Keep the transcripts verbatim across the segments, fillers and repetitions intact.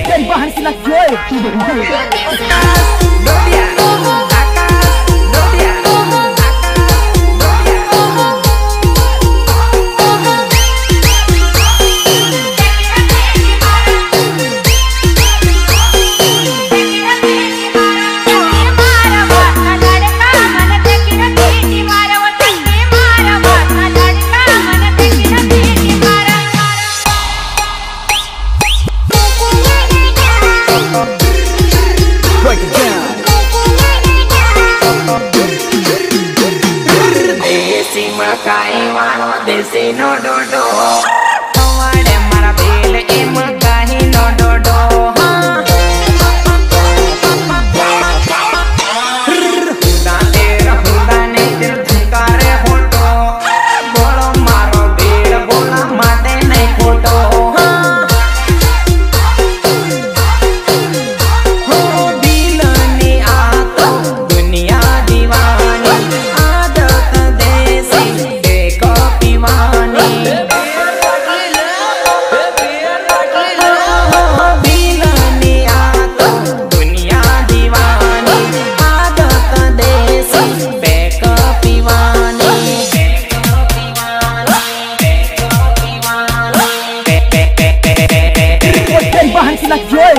dari bahan silat Joy. Makai wano desi no do do, tawade mara bele e makai no do do. Huda tera huda ne tir thukare photo, bolo maro bele bola mate nahi photo. Ho dilani aato duniya diwani, aadat desi bahan silat Joy.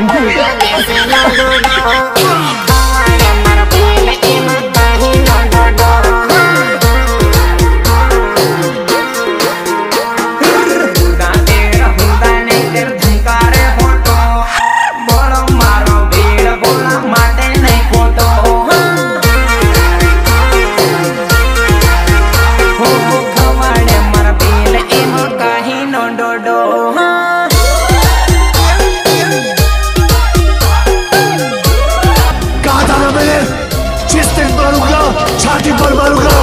छाती पर मारूंगा।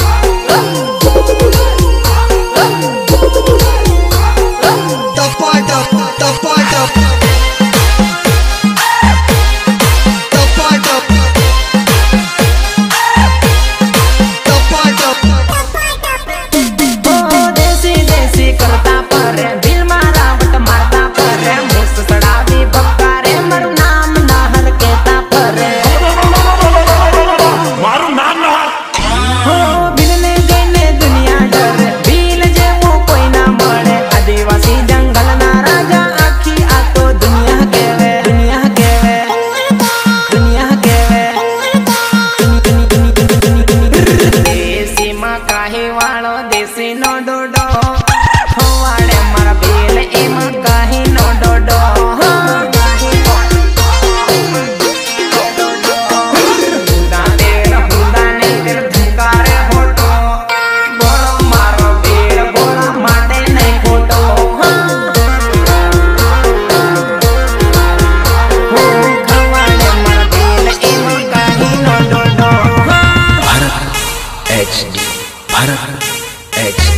देसी देसी करता पर दिल मारा but मारता पर मुझ सड़ा भी बक्कारे मरु नाम ना हर कहता पर मारू नाम ना हो बिलने गने दुनिया डर बिल जे वो कोई ना मरे आदिवासी जंगल ना राजा आखी आ तो दुनिया केवे दुनिया केवे दुनिया केवे देसी मां काहे वालो देसी नो डोडो होवाड़े मारा बेल ए मां काहे नो डोडो Bharat H D Bharat H